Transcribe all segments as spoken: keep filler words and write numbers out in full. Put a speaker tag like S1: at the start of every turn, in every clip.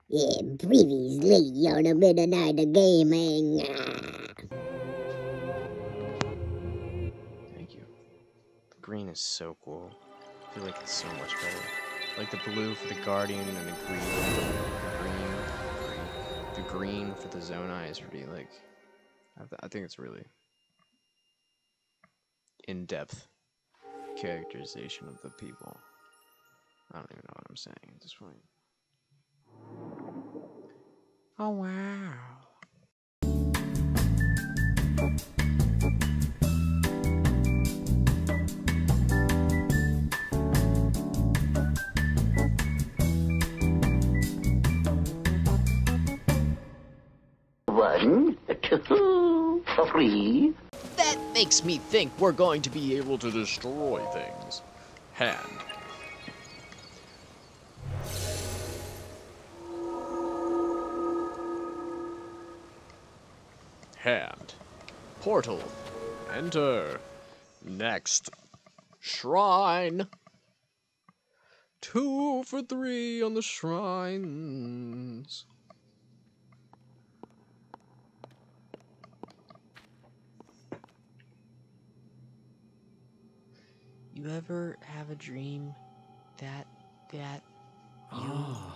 S1: Yeah, previously on the Midnight Gaming.
S2: Thank you. The green is so cool. I feel like it's so much better. Like the blue for the Guardian and the green, the green, green, the green for the Zonai is pretty like. I, th I think it's really in-depth characterization of the people. I don't even know what I'm saying at this point. Oh wow.
S3: One, two, three.
S2: That makes me think we're going to be able to destroy things. Hand. Hand. Portal. Enter. Next. Shrine. Two for three on the shrines. You ever have a dream that, that, you... Oh.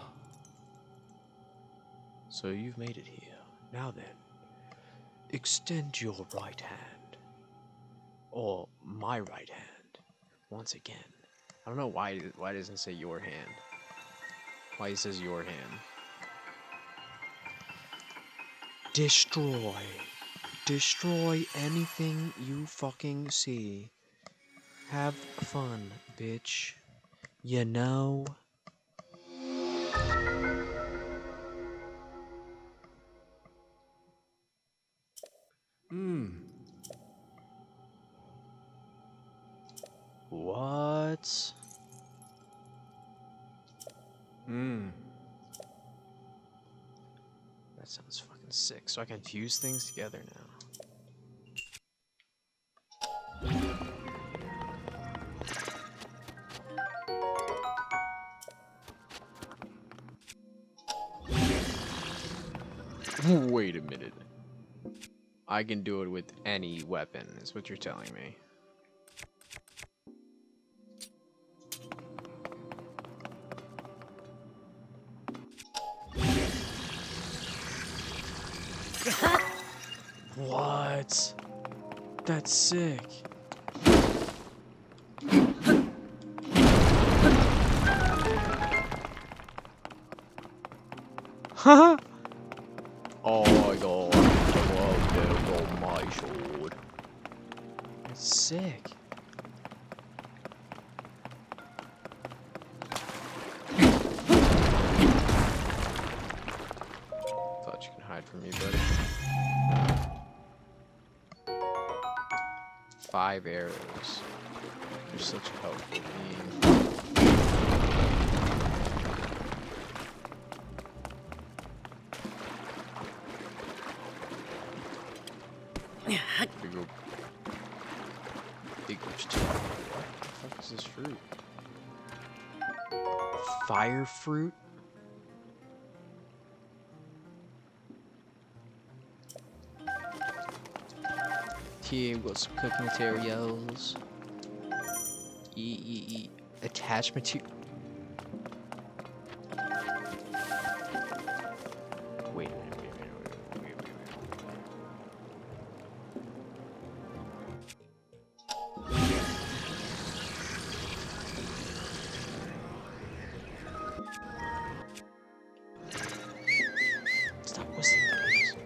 S2: So you've made it here. Now then, extend your right hand. Or my right hand. Once again. I don't know why, why it doesn't say your hand. Why it says your hand. Destroy. Destroy anything you fucking see. Have fun, bitch. You know? Hmm. What? Hmm. That sounds fucking sick. So I can fuse things together now. Wait a minute. I can do it with any weapon, is what you're telling me. What? That's sick. Haha! Oh my god, I love it on my sword. That's sick. Thought you can hide from me, buddy. Five arrows. You're such a helpful being. Big old, big vegetable. What the fuck is this fruit? Fire fruit? Here we got some cooking materials. E e e attached material. Wait a minute, wait a minute, wait a minute, wait, wait, wait, wait. Stop whistling, guys.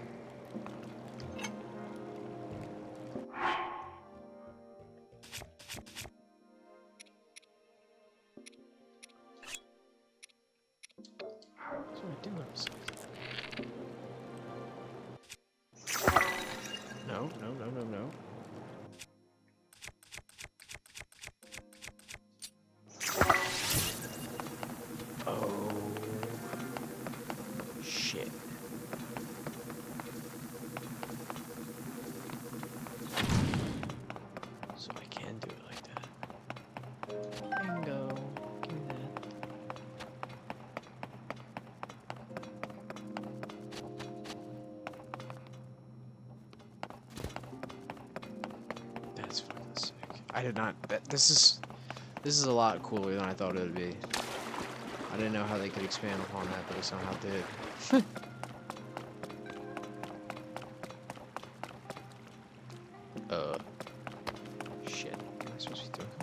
S2: That's what I do when I'm sick. No, no, no, no, no. Oh. Shit. So I can do it like that. Bingo. Give me that. I did not. That, this is this is a lot cooler than I thought it would be. I didn't know how they could expand upon that, but they somehow did. uh. Shit. What am I supposed to be doing?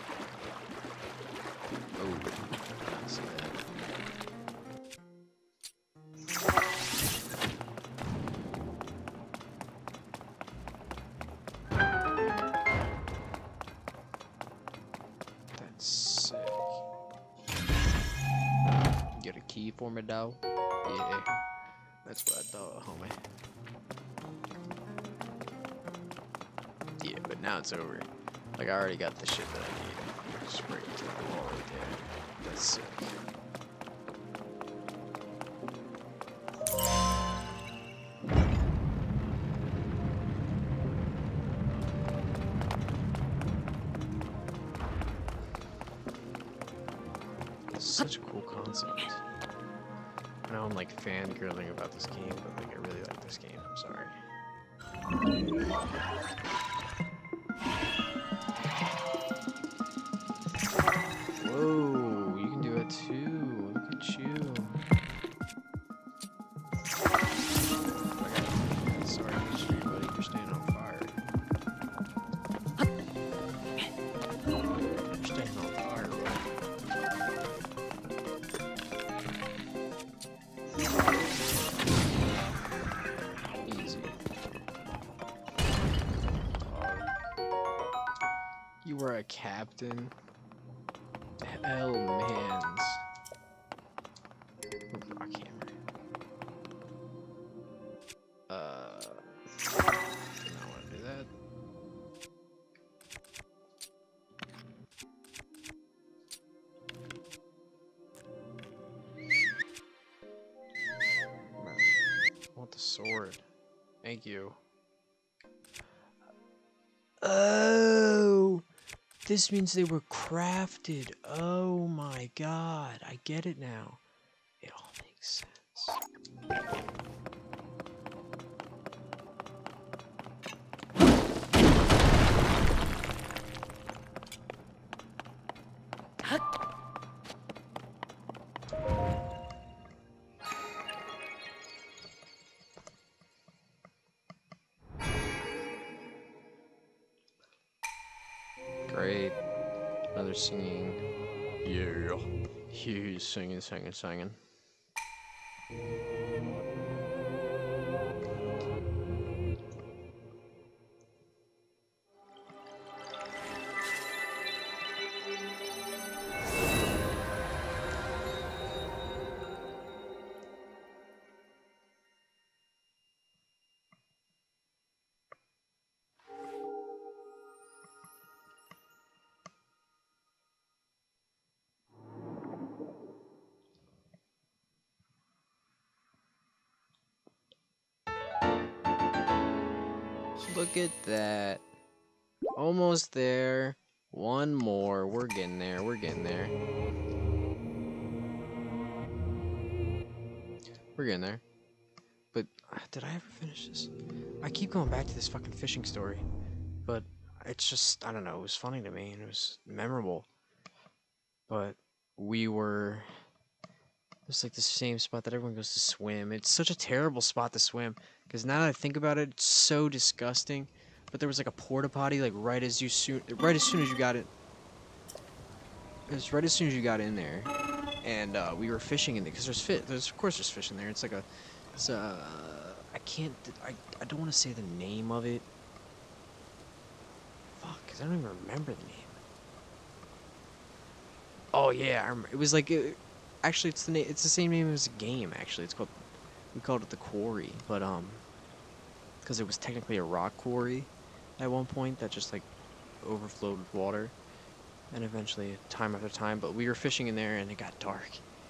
S2: Oh. I see that. Get a key for me, though? Yeah, that's what I thought, homie. Yeah, but now it's over. Like, I already got the shit that I need. Just bring it to the wall right there. That's sick. Such a cool concept. I know I'm like fangirling about this game, but like I really like this game. I'm sorry. Whoa, you can do it too. Look at you. Okay. Sorry, street buddy, you're staying on fire. You're staying on fire, bro. You were a captain? Hell mans. Ooh, rock hammer. Uh, I don't want to do that. I want the sword. Thank you. Oh! This means they were crafted. Oh my god. I get it now. It all makes sense. Great. Another singing. Yeah. He's singing, singing, singing. Look at that. Almost there. One more. We're getting there. We're getting there. We're getting there. But uh, did I ever finish this? I keep going back to this fucking fishing story. But it's just, I don't know. It was funny to me and it was memorable. But we were... It's like the same spot that everyone goes to swim. It's such a terrible spot to swim. Because now that I think about it, it's so disgusting. But there was like a porta potty like right as you soon right as soon as you got it. It was right as soon as you got in there, and uh, we were fishing in there because there's fish. There's of course there's fish in there. It's like a, it's a. I can't. I I don't want to say the name of it. Fuck, cause I don't even remember the name. Oh yeah, I remember. It was like it, actually it's the name. It's the same name as a game. Actually, it's called. We called it the quarry, but um. Because it was technically a rock quarry at one point that just like overflowed with water, and eventually time after time, but we were fishing in there and it got dark.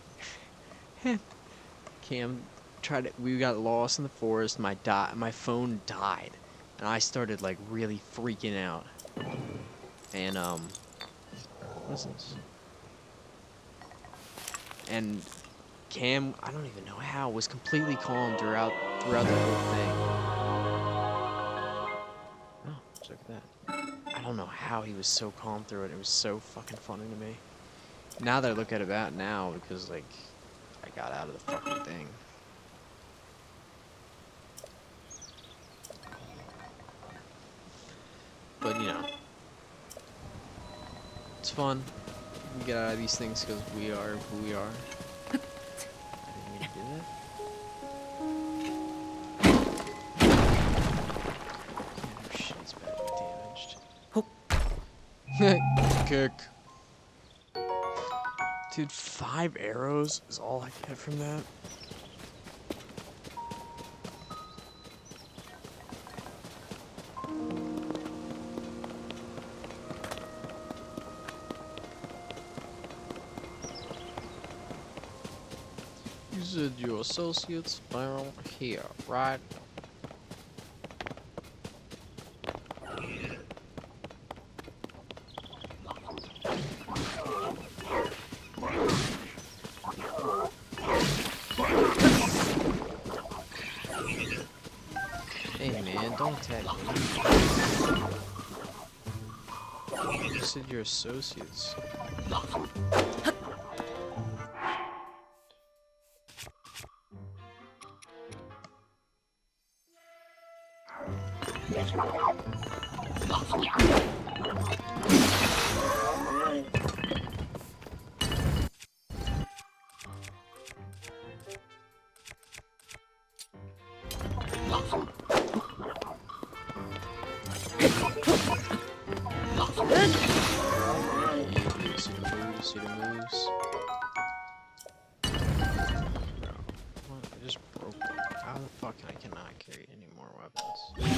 S2: Cam tried to, we got lost in the forest, my di my phone died, and I started like really freaking out. And um what's this? And Cam, I don't even know how, was completely calm throughout throughout the whole thing. Look at that. I don't don't know how he was so calm through it. It was so fucking funny to me. Now that I look at it about now, because like I got out of the fucking thing. But you know, it's fun. We get out of these things because we are who we are. I didn't mean to do that. Yeah, your shit's badly damaged. Kick. Dude, five arrows is all I get from that. You said your associates down here, right? Hey man, don't attack me. You said your associates. See the moves, see the moves. Bro, what? I just broke them. How the fuck I cannot carry any more weapons?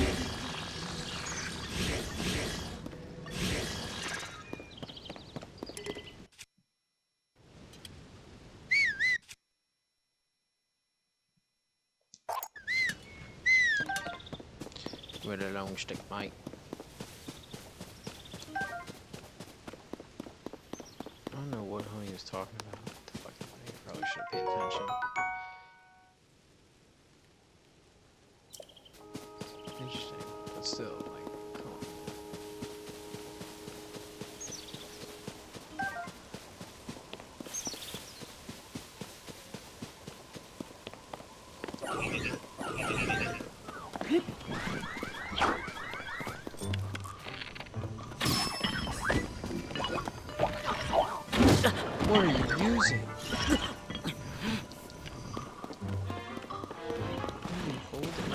S2: With a long stick, mate. I don't know what he was talking about. What the fuck? I probably should have paid attention. Interesting, but still, like, come on. What are you using? What are you holding?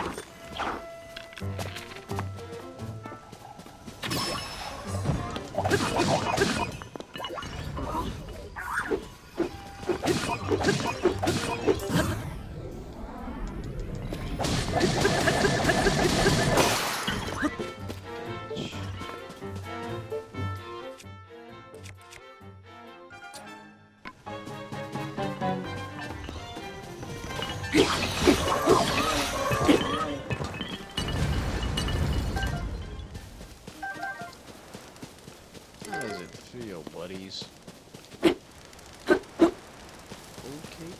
S2: How does it feel, buddies? Okay.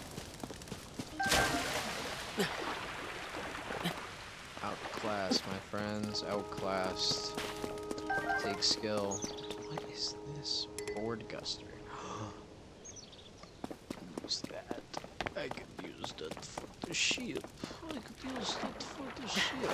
S2: Outclassed, my friends. Outclassed. Take skill. What is this? Board guster. Use that. I could use that for the ship. I could use that for the ship.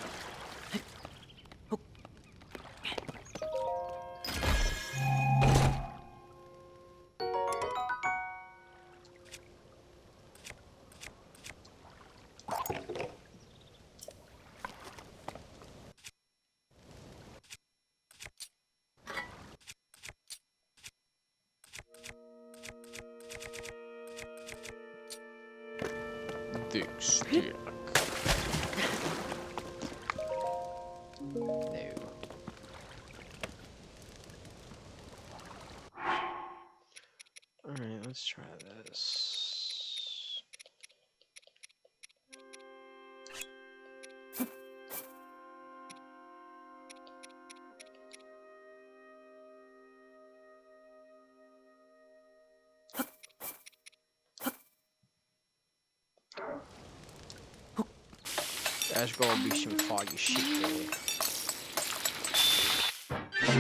S2: Thick stick. No. Alright, let's try this. That's gonna be some foggy shit, boy.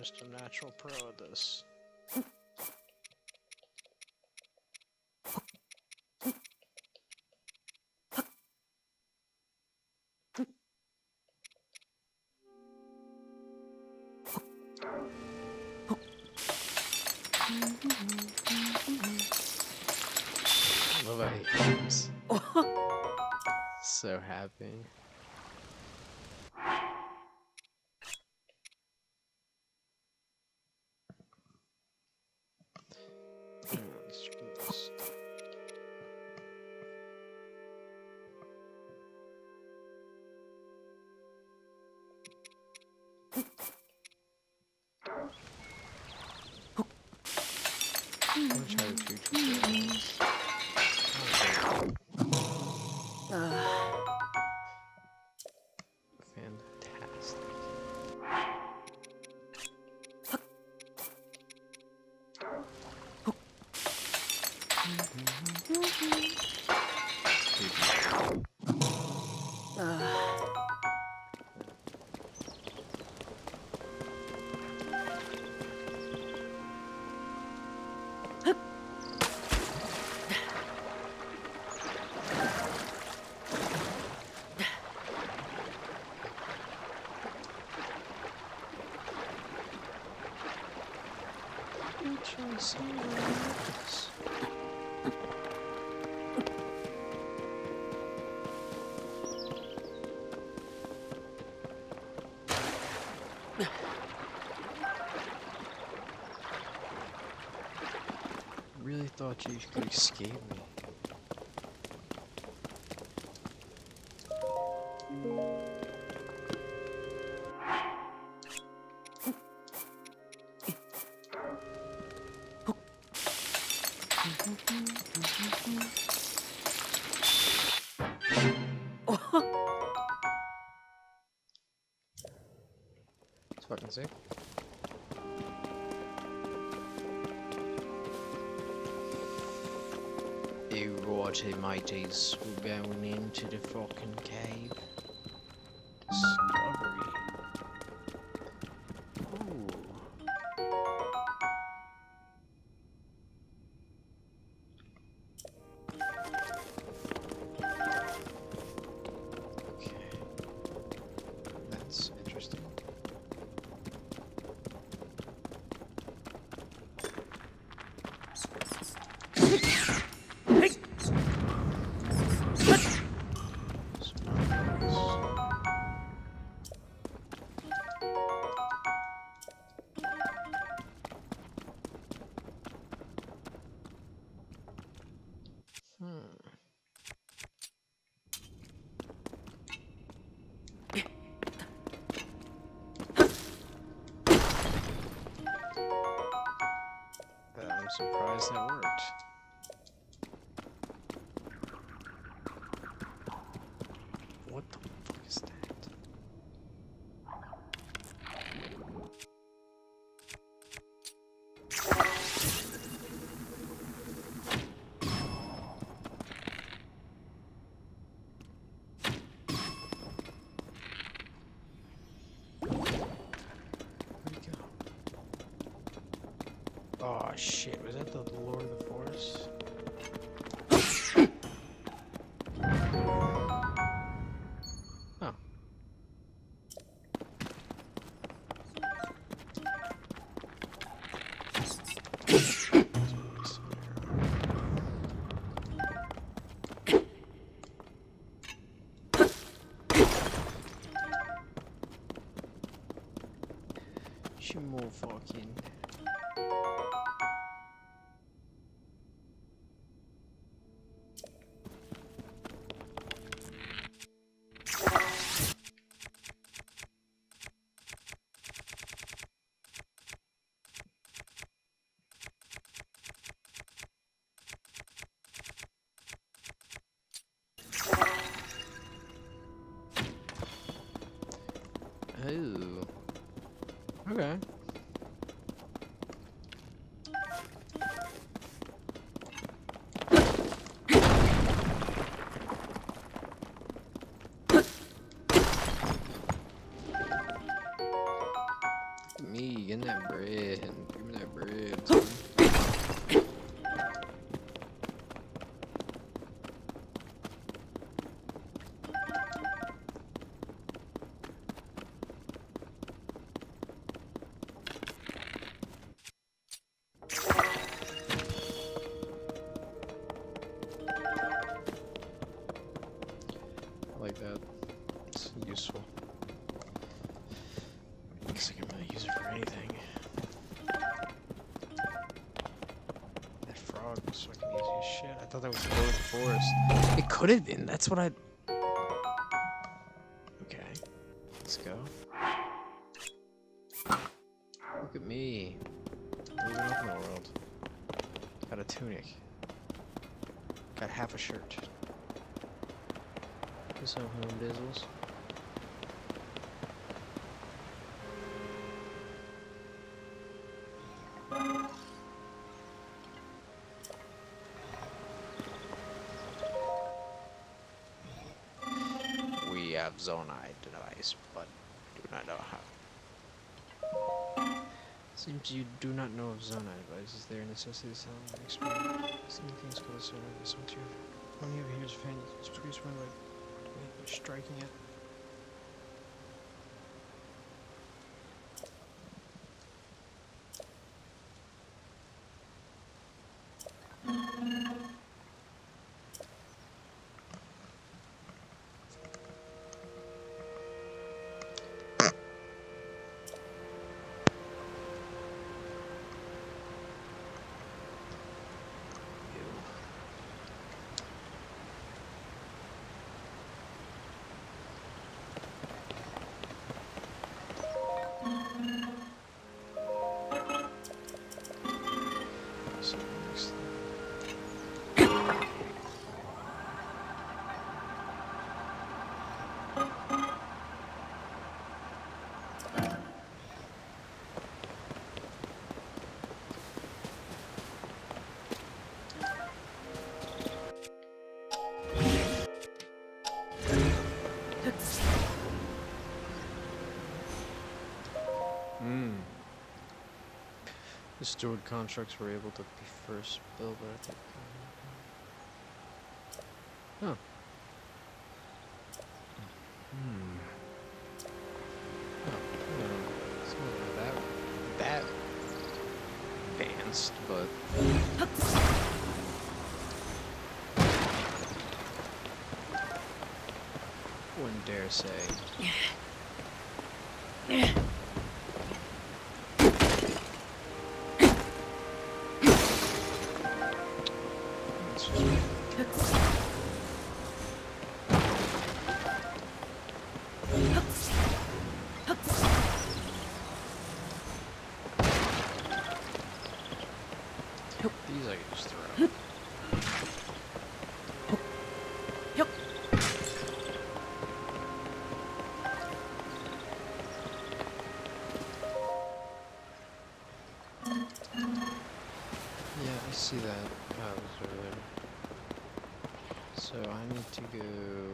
S2: just a natural pro at this. I love how he aims. So happy. Let's try this. I'm gonna try the two tutorials. Fantastic. Really thought you could escape me. It's fucking sick. Alrighty, mateys, we're going into the fucking cave. Discovery. Ooh. Okay. That's interesting. I'm surprised that worked. What the fuck is that? Oh shit, was that the Lord of the Forest? Oh. She more fucking. Ooh. Okay. Me getting that bread. Give me that bread, son. I like that. It's useful. I guess I can really use it for anything. That frog was fucking easy as shit. I thought that was over the forest. It could have been. That's what I. Okay. Let's go. Look at me. Moving up in the world. Got a tunic. Got half a shirt. What's up, home bizzles? We have zonite device, but do not know how. Seems you do not know of zonite device. Is there a necessity to sell and experiment? Some things called zonite is what you have. Only over here is fan. It's produced by like you're striking it. Hmm. The stored constructs were able to be first built, but I think. Huh. Hmm. Oh, no. It's not that that advanced, but. Wouldn't dare say. These I can just throw. Yeah, I see that. That was earlier. So I need to go.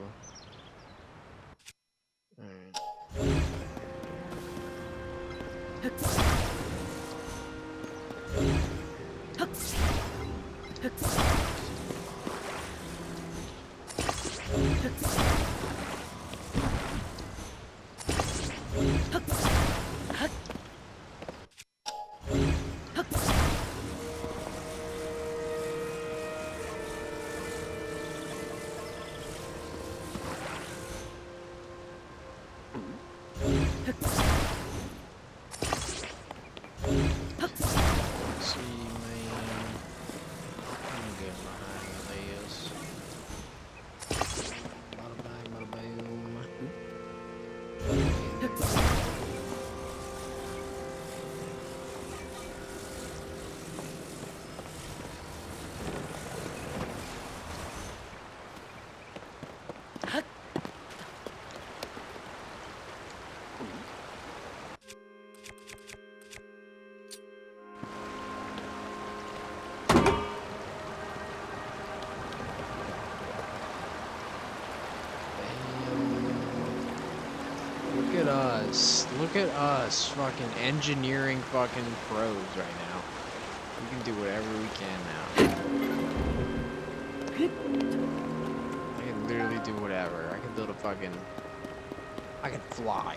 S2: Alright. See, man. I'm good. Look at us, fucking engineering fucking pros right now. We can do whatever we can now. I can literally do whatever. I can build a fucking... I can fly.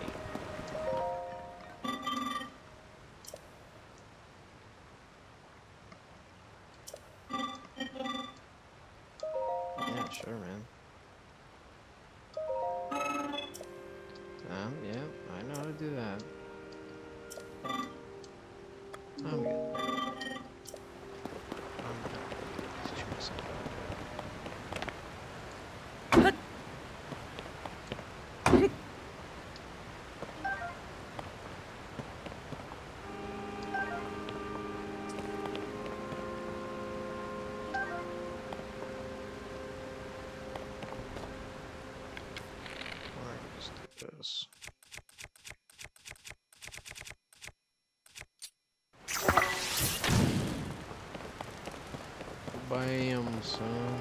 S2: Yeah, sure, man. Um, yeah, I know how to do that. I'm good. I'm good. Let's try something. This. Bam, son.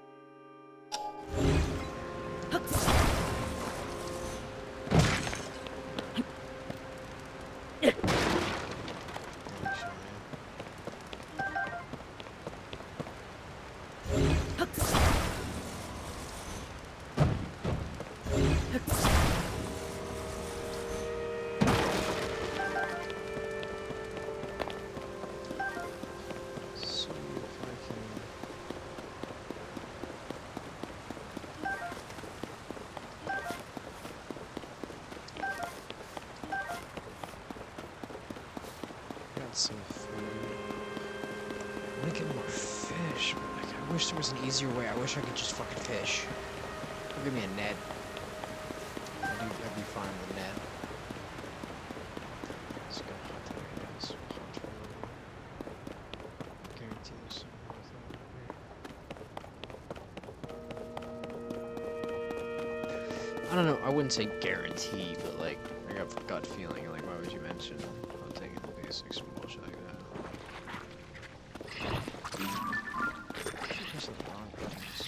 S2: Some food. I want to get more fish, but like, I wish there was an easier way. I wish I could just fucking fish. Give me a net. I'd be, I'd be fine with a net. Let's go hunt there, guys. Hunt for guarantee there's some more over here. I don't know. I wouldn't say guarantee, but like, I got a gut feeling. Like, why would you mention hunting in the basics and bullshit like that? Press the wrong buttons.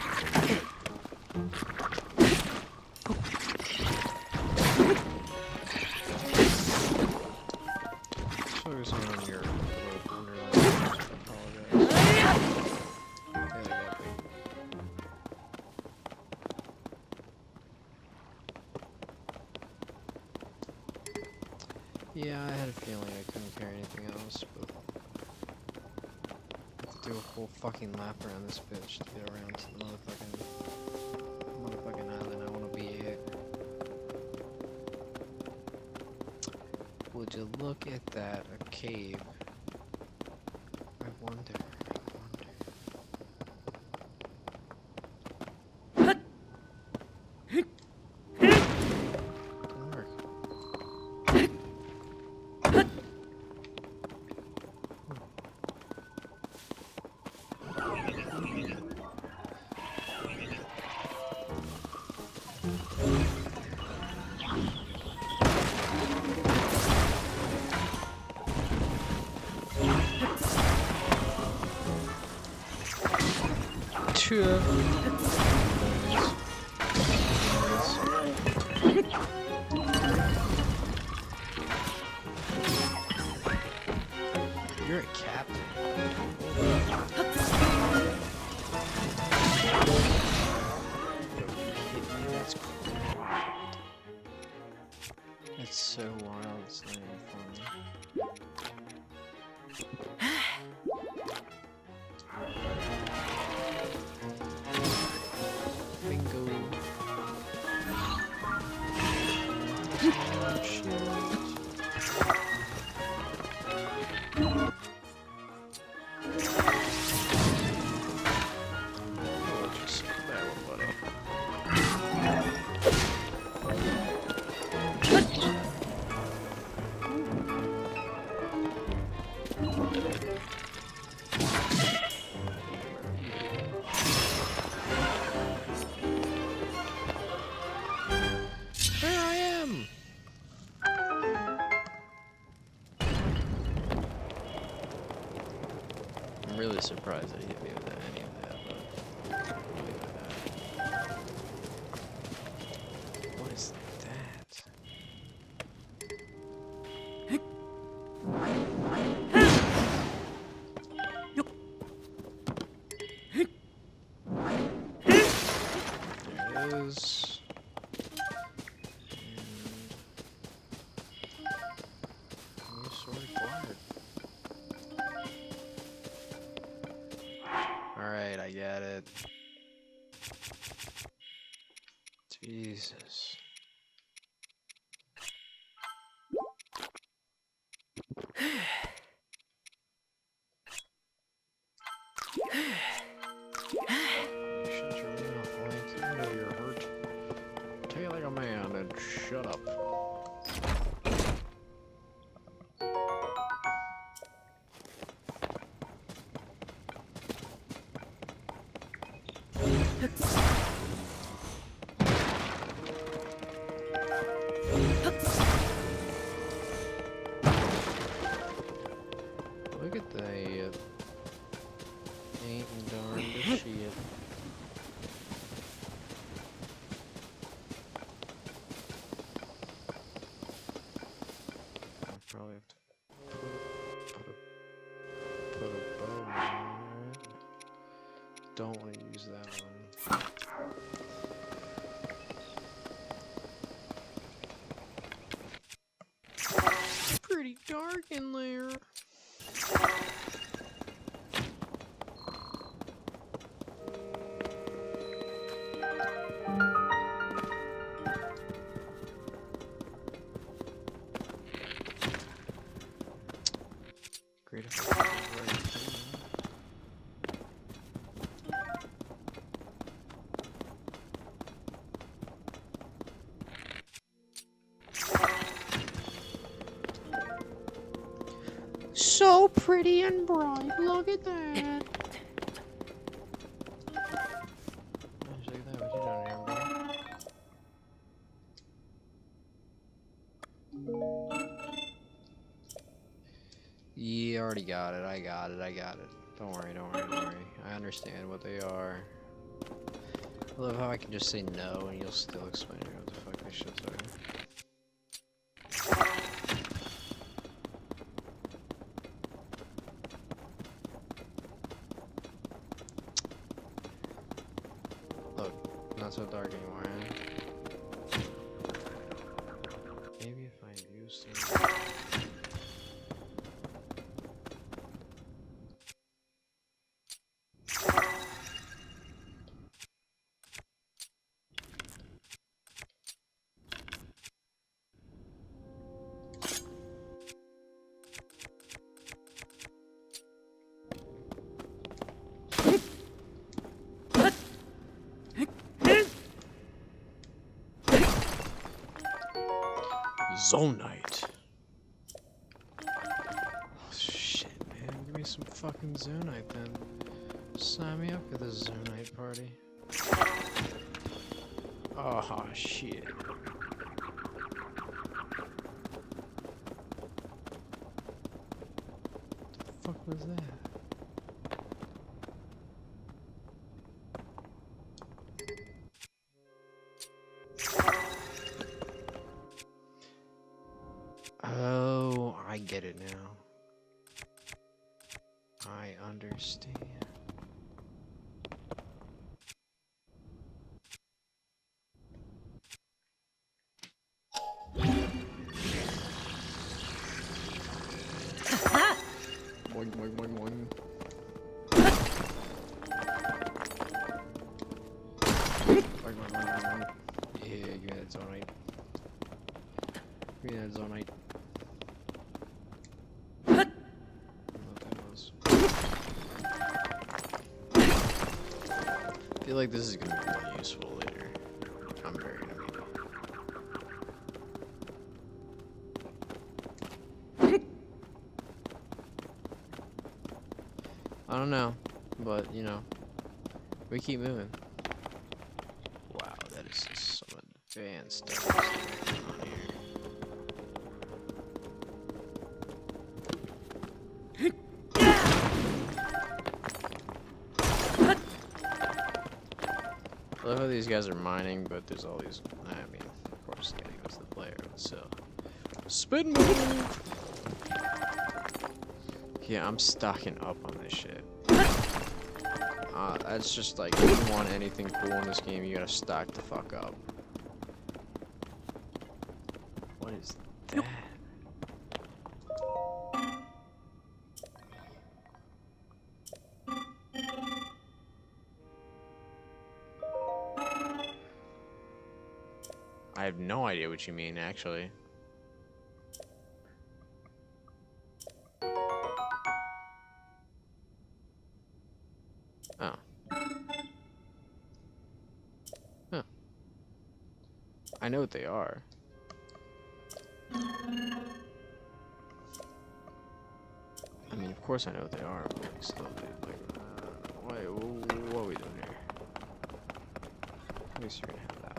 S2: Focusing on your little underline. I apologize. There they got me. Yeah, I had a feeling I couldn't carry anything else, but I have to do a whole fucking lap around this bitch to get around to the motherfucking motherfucking island I wanna be at. Would you look at that? A cave. I wonder. I wonder. Didn't work. Sure. You're a captain. That's cool. That's so wild. It's not even funny. Bingo. Oh, shit. Oh, just that one, buddy. There I am! I'm really surprised that he hit me with any of that, but I'll leave it at that. What is that? I get it. Jesus. Shut your mouth, Link. I know you're hurt. Tell you like a man and shut up. Look at the uh, ain't darned shit. I'll probably have to put a, put a bow on it. Don't want to use that one. Pretty dark in there. Great if I could right here. So pretty and bright. Look at that. Look at that. What you doing here, bro? Yeah, already got it. I got it. I got it. Don't worry. Don't worry. Don't worry. I understand what they are. I love how I can just say no and you'll still explain to me what the fuck these shits are. Not so dark anymore, eh? Maybe if I use some... Zonite. Oh, shit, man. Give me some fucking Zonite then. Sign me up for this Zonite party. Oh, shit. What the fuck was that? Oh, I get it now. I understand. Boing, boing, boing, boing. Boing, boing, boing, boing, boing. Yeah, give me that Zonite. Give me that Zonite. I feel like this is gonna be really useful later. I'm very gonna be. I don't know, but you know, we keep moving. Wow, that is just some advanced stuff going on here. I love how these guys are mining, but there's all these. I mean, of course, the guy goes to the player, but still. Spin move! Yeah, I'm stocking up on this shit. Uh, that's just like, if you want anything cool in this game, you gotta stock the fuck up. What is that? I have no idea what you mean, actually. Oh. Huh. I know what they are. I mean, of course I know what they are, but like, still, like, uh, wait, what are we doing here? At least you're gonna have that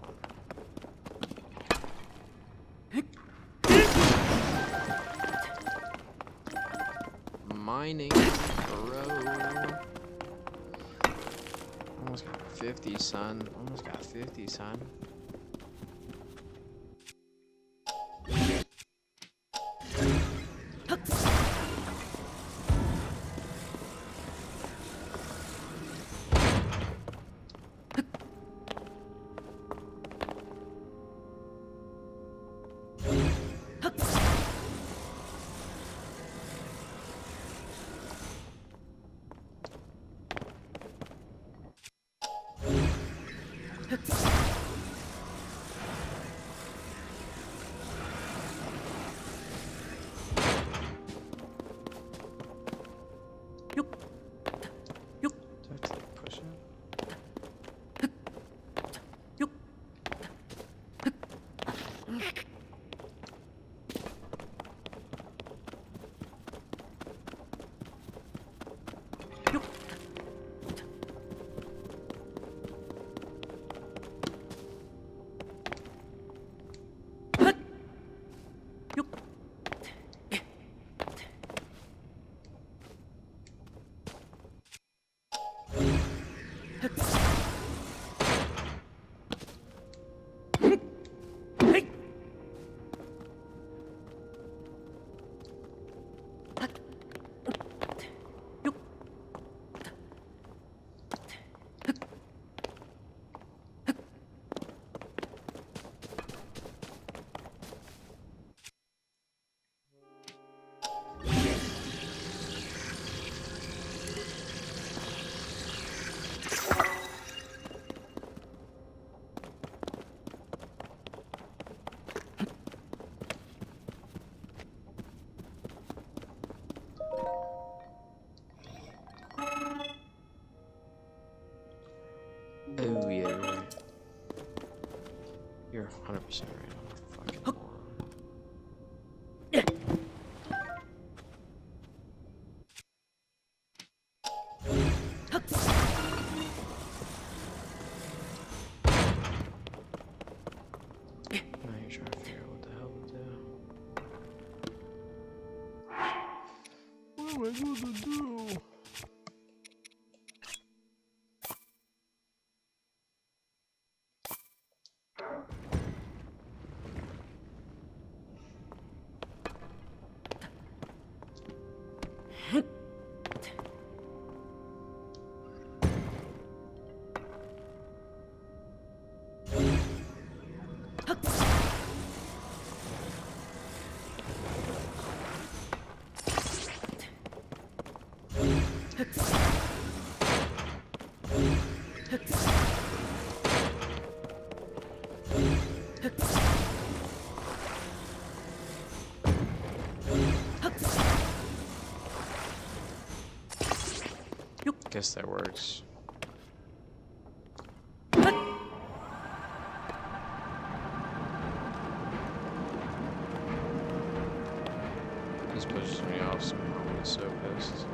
S2: one. Mining, bro. Almost got fifty, son. Almost got fifty, son. Oh, yeah, right. You're one hundred percent right. I'm a fucking moron. Now you're trying to figure out what the hell to do. What am I supposed to do? Guess that works. This pushes me off somehow. I'm so pissed.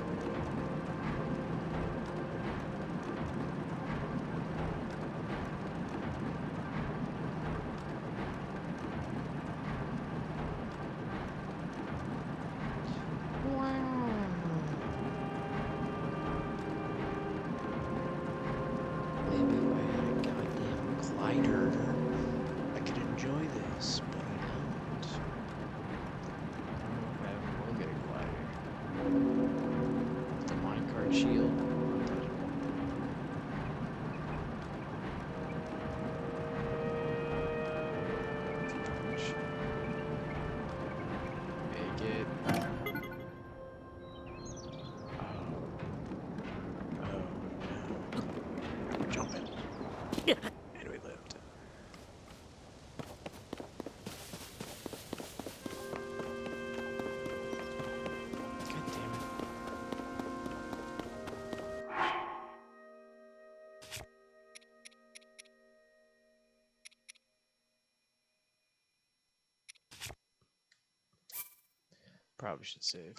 S2: Probably should save.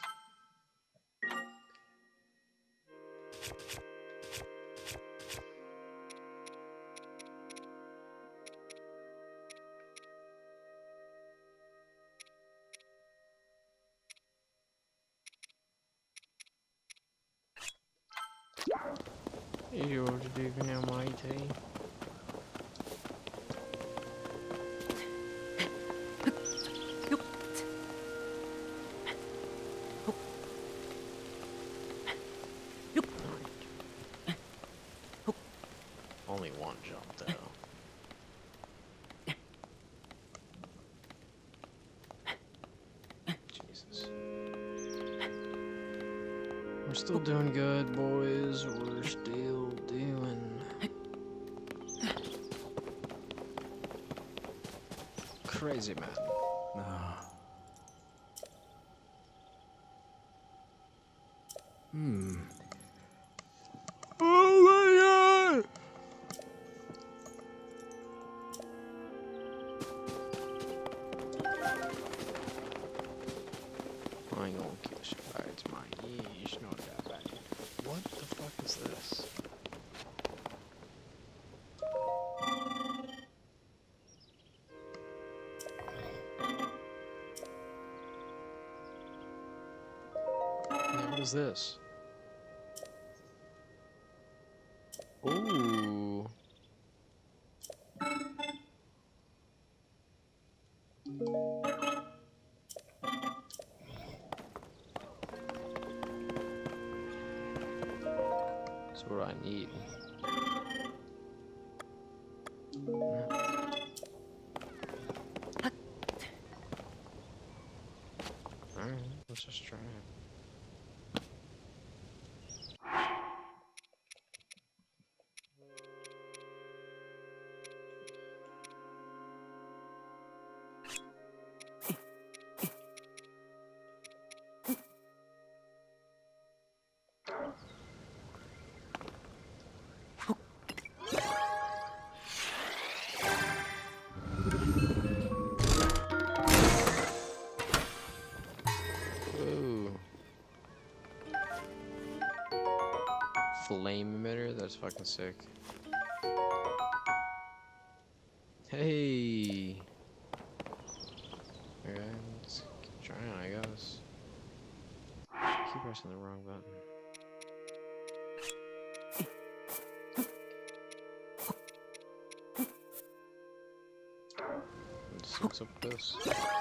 S2: You're doing now, mighty. Only one jump though. Jesus. We're still doing good, boys. We're still doing crazy, man. Ah. Hmm. Oh my god! I ain't gonna kiss you. It's my yeesh, not that bad. What the fuck is this? Yeah, what is this? Ooh. That's what I need. No. Alright, let's just try it. Flame emitter? That's fucking sick. Hey! Okay, let's keep trying, I guess. Keep pressing the wrong button. Let's see what's up with this.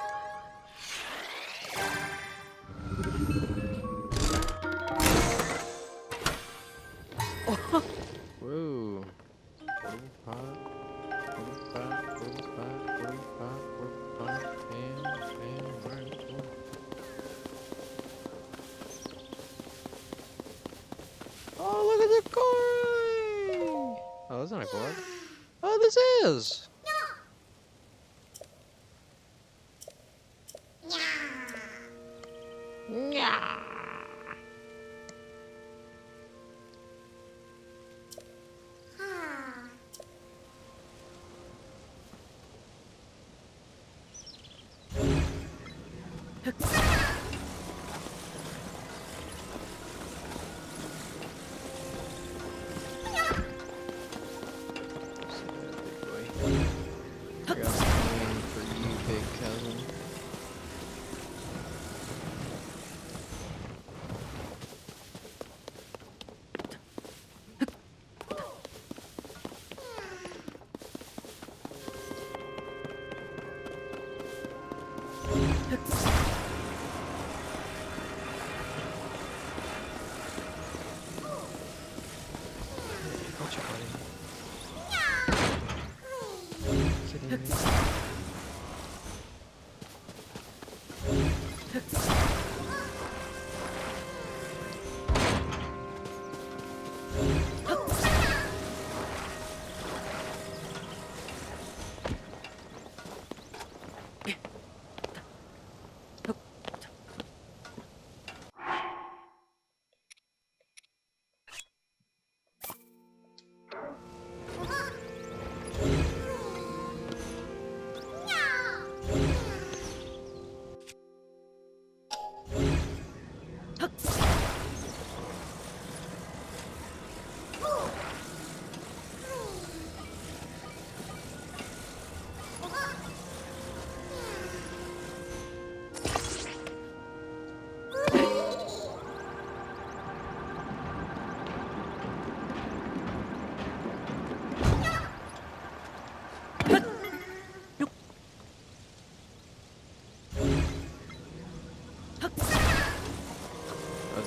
S2: Whoa. Little pot, little pot, little pot, little pot, little pot, and, and, right, cool. Oh, look at the coin! Oh, that's not a coin. Oh, this is! Yeah. I got something for you, big cousin. What's your buddy? Kidding me?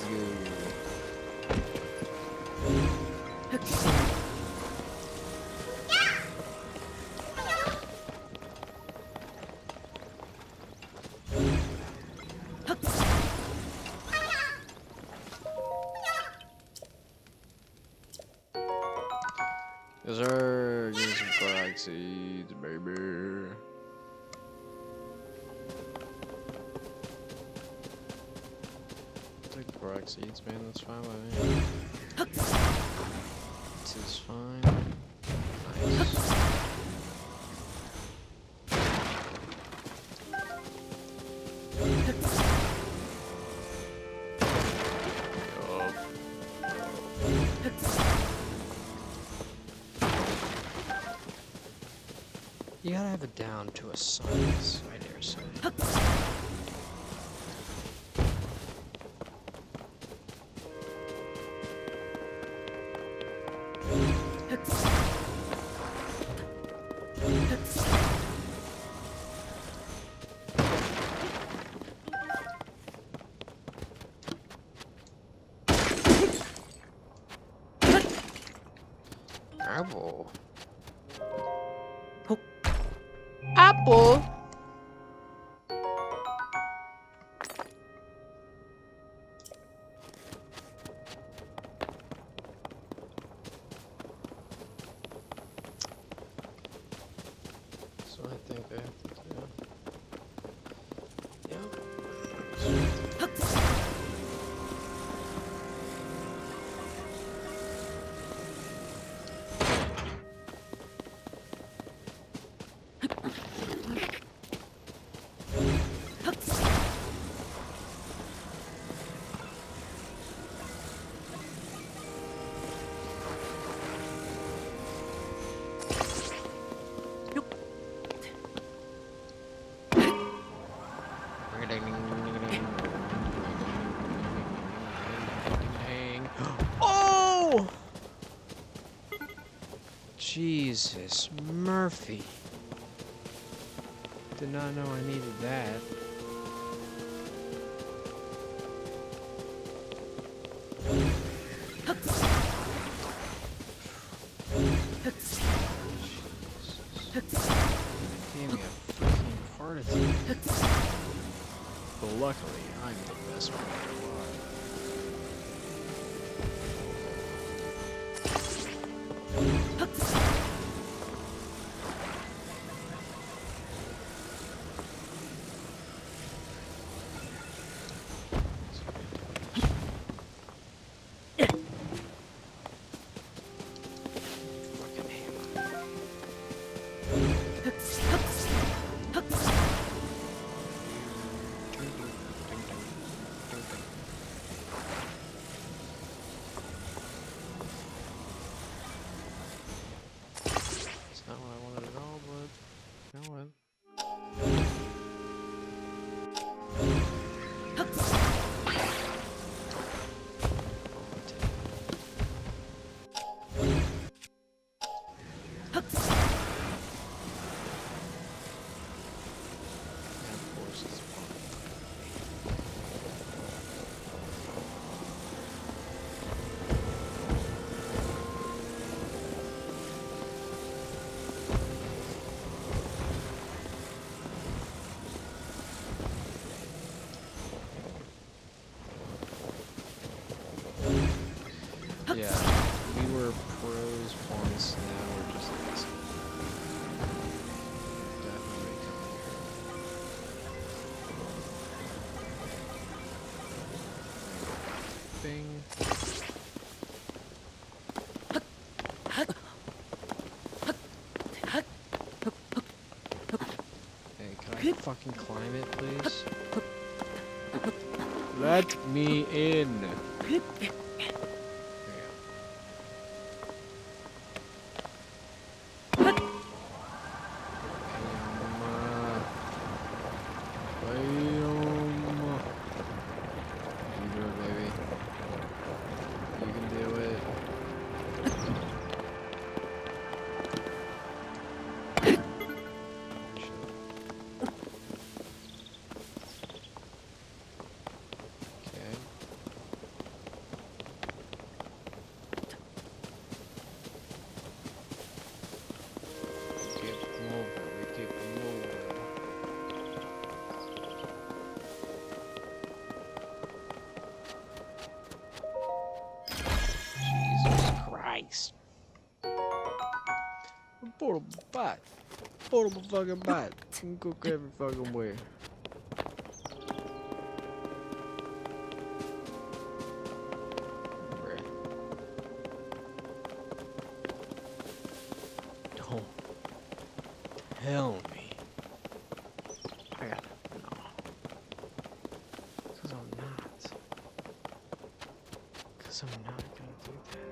S2: Yes, sir. Give me some frag seeds, baby. Take the frag seeds, man. That's fine with me. This is fine. Nice. You gotta have it down to a science, I dare say. Apple. Apple. So I think I have to do. Yep. Oh! Jesus, Murphy. Did not know I needed that. Gave me a freaking heart attack. But luckily, I'm the best one alive. Not what I wanted at all, but you know what? Yeah, we were pros once, now we're just lazy. Definitely coming here. Bing. Hey, can I fucking climb it, please? Let me in. Nice. A portable bot. Portable fucking bot. Can cook every fucking way. Don't tell me. I got no. Cause I'm not. Cause I'm not gonna do that.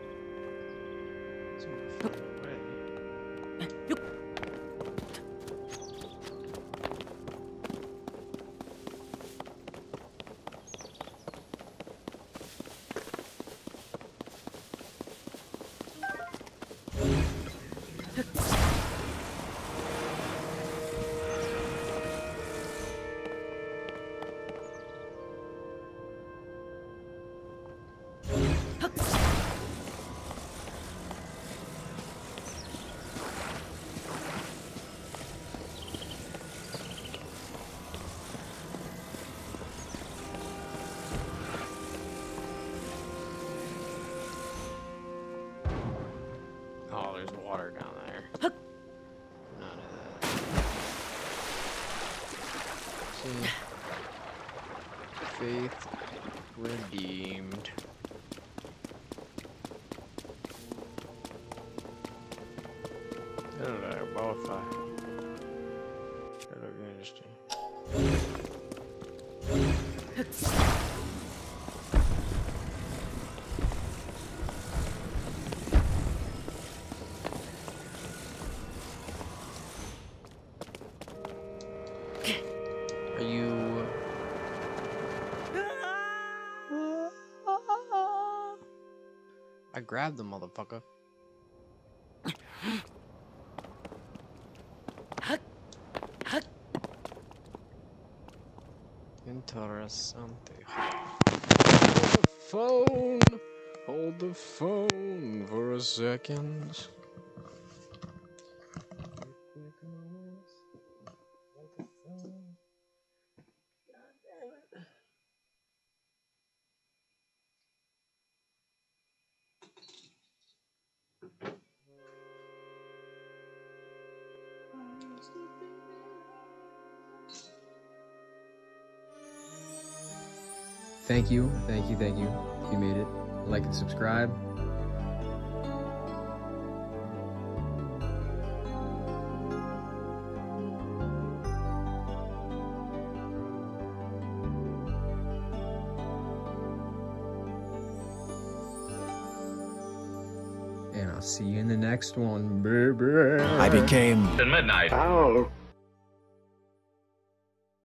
S2: So I'm gonna find a way. Oh, there's water down there. None of that. See? Faith redeemed. I don't know about fire. That look interesting. Are you... I grabbed the motherfucker. Interessante. Hold the phone. Hold the phone for a second. Thank you, thank you, thank you. If you made it, like and subscribe. And I'll see you in the next one, baby.
S4: I became the Midnight.
S3: Oh.